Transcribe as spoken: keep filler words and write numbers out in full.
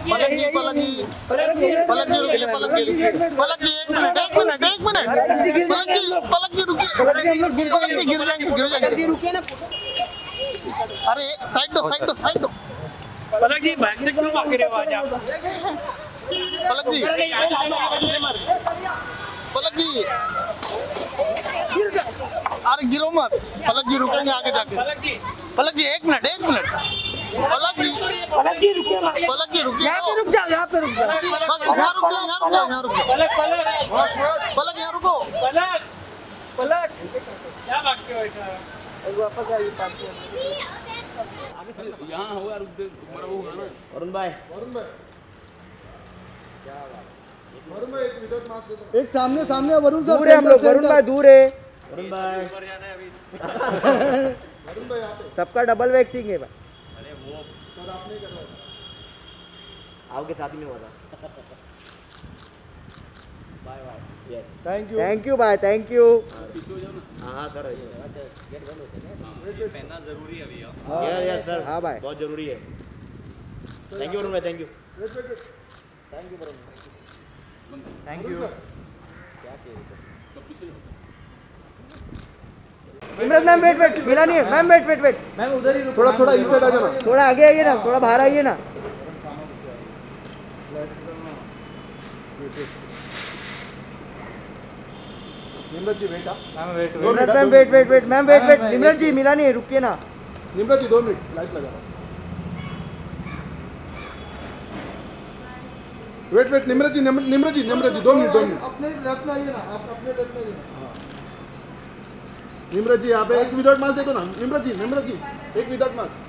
पलक जी पलक जी पलक जी रुकिए पलक जी पलक जी एक मिनट एक मिनट एक मिनट पलक जी पलक जी रुकिए पलक जी गिर जाएंगे गिर जाएंगे रुकिए ना। अरे साइड दो साइड दो साइड दो पलक जी बैक से क्यों भाग रहे हो आज आप? पलक जी पलक जी अरे गिरो मत पलक जी रुकेंगे आगे जाके। पलक जी पलक जी एक मिनट एक मिनट पलक जी पलक जी रुकिए पलक जी रुकिए यहाँ पे रुक जाओ यहाँ पे रुक जाओ यहाँ रुक जाओ यहाँ रुक जाओ यहाँ रुक जाओ पलक पलक पलक यहाँ रुको पलक पलक क्या भागते हो ऐसा? वापस आइए यहाँ होगा रुक दे बड़ा वो होगा ना वरुण भाई वरुण भाई वरुण भाई एक विदाउट मास्क दे दो। एक सामने सामने वरुण सर दूर है हम लोग वरुण भाई दूर है वरुण भाई वरुण भाई यहाँ पे सबका डबल वैक्सिंग है भाई सर आपने करवाया आपके साथ ही में हुआ था थैंक यू थैंक यू भाई थैंक यू हाँ हाँ सर पहनना जरूरी है भैया यार यार सर हाँ भाई बहुत जरूरी है थैंक यू वरुण भाई thank you thank you Varun thank you Imran ma'am wait wait मिला नहीं है मैम वेट वेट वेट मैं उधर ही थोड़ा थोड़ा इस साइड आ जाना थोड़ा आगे आइए ना थोड़ा बाहर आइए ना Nimrat ji wait ma'am wait Imran ma'am wait wait wait ma'am wait wait Imran ji मिला नहीं है रुकिए ना निम्रत जी दो मिनट फ्लैश लगा वेट वेट निम्रत जी निम्र- निम्रत जी निम्रत जी दो मिनट दो मिनट अपने लेफ्ट में आइए ना आप अपने लेफ्ट में आइए निम्रत जी यहाँ पे एक विदाउट मास्क देखो ना निम्रत जी निम्रत जी एक विदाउट मास्क